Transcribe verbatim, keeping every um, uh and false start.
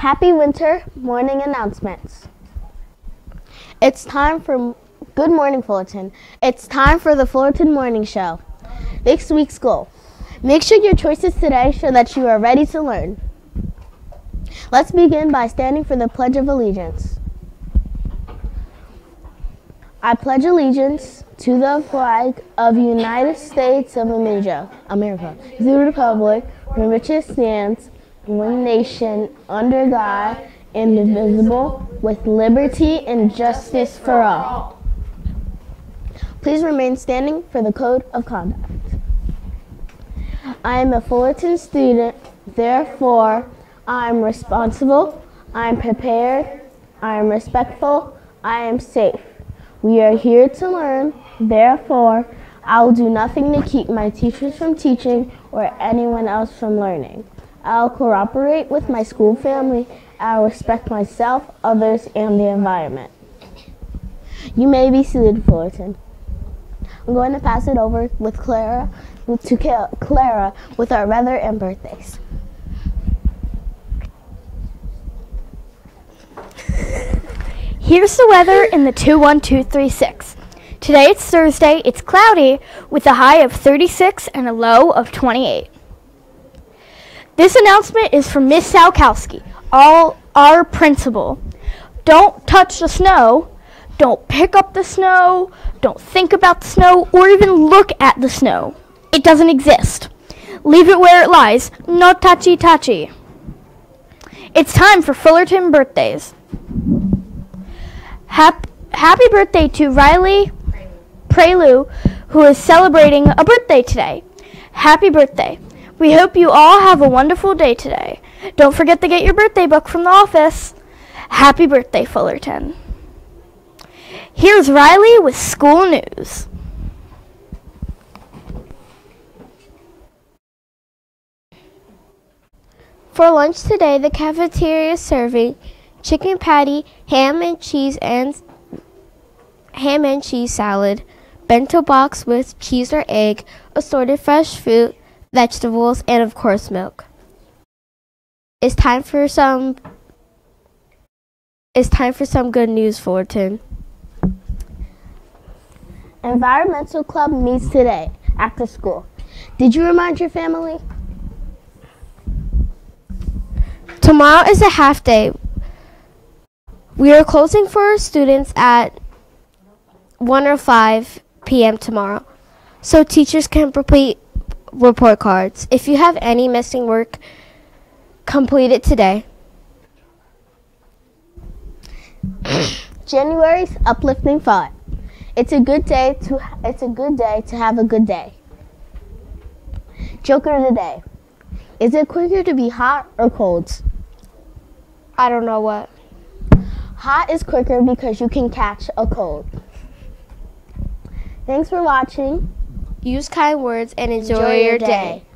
Happy winter morning announcements. It's time for Good Morning Fullerton. It's time for the Fullerton Morning Show. This week's goal. Make sure your choices today show that you are ready to learn. Let's begin by standing for the Pledge of Allegiance. I pledge allegiance to the flag of the United States of America, America, to the republic for which it stands, one nation, under God, indivisible, with liberty and justice for all. Please remain standing for the Code of Conduct. I am a Fullerton student, therefore, I am responsible, I am prepared, I am respectful, I am safe. We are here to learn, therefore, I will do nothing to keep my teachers from teaching or anyone else from learning. I'll cooperate with my school family. I'll respect myself, others, and the environment. You may be seated, Fullerton. I'm going to pass it over with Clara, to Clara with our weather and birthdays. Here's the weather in the two one two three six. Today it's Thursday. It's cloudy with a high of thirty-six and a low of twenty-eight. This announcement is from Miss Salkowski, all our principal. Don't touch the snow. Don't pick up the snow. Don't think about the snow or even look at the snow. It doesn't exist. Leave it where it lies. No touchy-touchy. It's time for Fullerton birthdays. Hap- happy birthday to Riley Prelu, who is celebrating a birthday today. Happy birthday. We hope you all have a wonderful day today. Don't forget to get your birthday book from the office. Happy birthday, Fullerton. Here's Riley with school news. For lunch today, the cafeteria is serving chicken patty, ham and cheese and ham and cheese salad, bento box with cheese or egg, assorted fresh fruit, vegetables, and of course milk. It's time for some It's time for some good news, Fullerton. Environmental Club meets today after school. Did you remind your family? Tomorrow is a half day. We are closing for our students at one or five p m tomorrow, so teachers can complete report cards. If you have any missing work, complete it today. January's uplifting thought. It's a good day to it's a good day to have a good day. Joker of the day. Is it quicker to be hot or cold? I don't know what. Hot is quicker because you can catch a cold. Thanks for watching. Use kind words and enjoy, Enjoy your your day. day.